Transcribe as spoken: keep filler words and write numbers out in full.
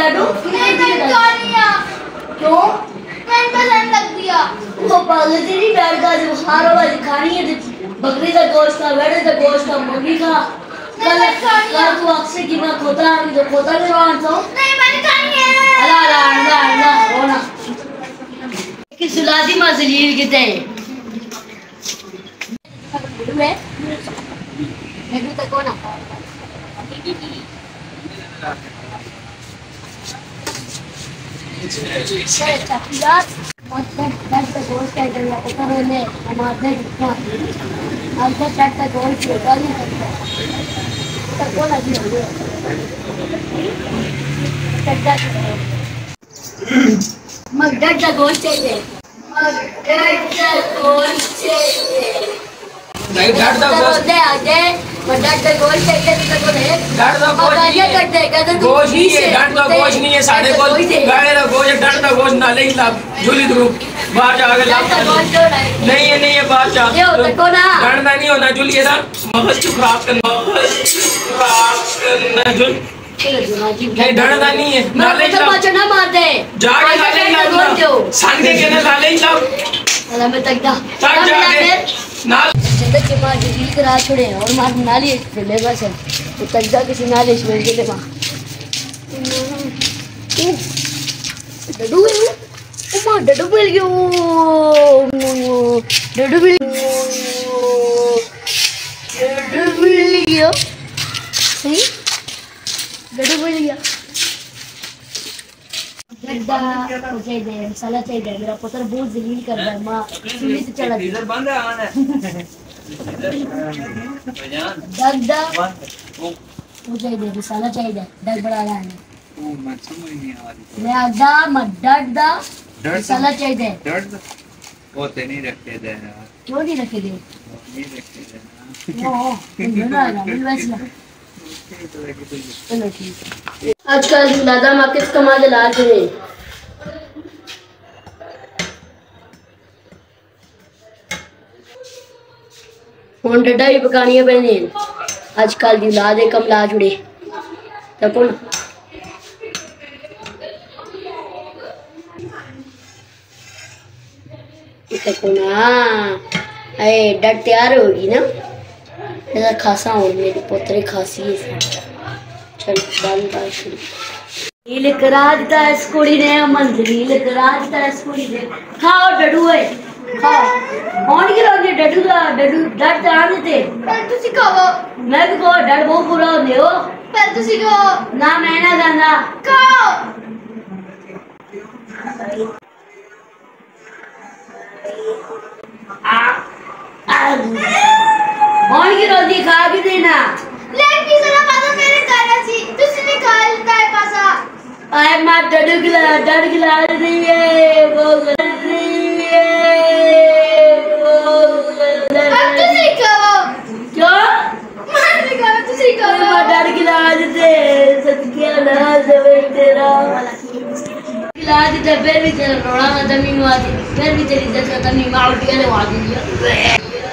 डडू नहीं मैं खा लिया। क्यों? मैंने पसंद लग दिया। वो पागल तेरी डर का जो हारो वाली खानी है बकरी का गोश्त का भेड़ का गोश्त का मुर्गी का कल कल तू अक्सर की मैं खोता है जो खोता के रवान तो नहीं मैंने खानी है। अला अला अला अला रोना कि सुलादी मां जलील किते मैं मैं तो कोना यार मतलब दस तक गोश्त का इधर या पता नहीं हमारे कितना आज तक चार तक गोश्त होता नहीं सकता तक कौन अभी हो गया मगडर का गोश्त चाहिए मगडर का गोश्त चाहिए नहीं डर दा गोश्त दे आगे मगडर का गोश्त चाहिए तो को है डर दा गोश्त नहीं है करते कहते गोश्त नहीं है डर दा गोश्त नहीं है साढ़े को गाड़े दा गोश्त डर दा गोश्त ना ले ला झूली दू बाहर जाके ला नहीं है नहीं है बाहर जा ये होता को ना डर दा नहीं होना झूली ना मगज को खराब करना खराब करना झूल नहीं डर दा नहीं है ना ले तो बचना मार दे जाके ना ले ला संडे के ना ले ला अल्लाह में तक जा तक जाके ना जिंदा के मां डील करा छोड़े और मार नाली चलेगा सर तो तक जा किसी नाली में के मां डडू ओ मां डडू मिल गयो डडू मिल डडू मिल गयो सही डडू मिल गया डड्डा मुझे दे मसाला चाहिए मेरा पुत्र बहुत जलील कर रहा है मां सुनी तो चला इधर बंद है आना डड्डा मुझे दे मसाला चाहिए डग बड़ा रहा है ओ मत समझ नहीं आ रही मैं आजा मत डड्डा मसाला चाहिए डड होते नहीं रखे दे यार क्यों नहीं रखे दे नहीं रखे दे ओ तुम ना ना मिल वैसे चलो ठीक आजकल जुलादा मां किस कमाल इलाज है फोन डड्डा ही पकानी है बहने आजकल दी औलाद कम ला जुड़े तको ना तको ना अरे डड तैयार होगी ना ऐसा खासा हो मेरी पोतरे खासी है चल बंद कर शुरू नील करा दिता इस कुड़ी ने अमन नील करा दिता इस कुड़ी ने खाओ डडू है खाओ कौन की रोंदी डडू का डडू डड तो आने थे पर तुसी खाओ मैं भी को डड बहुत बुरा होंदे हो पर तुसी खाओ ना मैं ना गाना खाओ आ आ कौन की रोंदी खा भी देना लेग पीस ना पासा मेरे घर सी तुसी ने खा लेता है पासा आए मां डडू गिला डड गिला रही है वो रही है वो अब तुसी खाओ क्यों मैं भी खाओ तुसी खाओ मां डड गिला दे सत्या ना देवे तेरा गिला दे फिर भी तेरा रोना खत्म नहीं हुआ फिर भी तेरी इज्जत खत्म नहीं हुआ उठ के ले आ दिया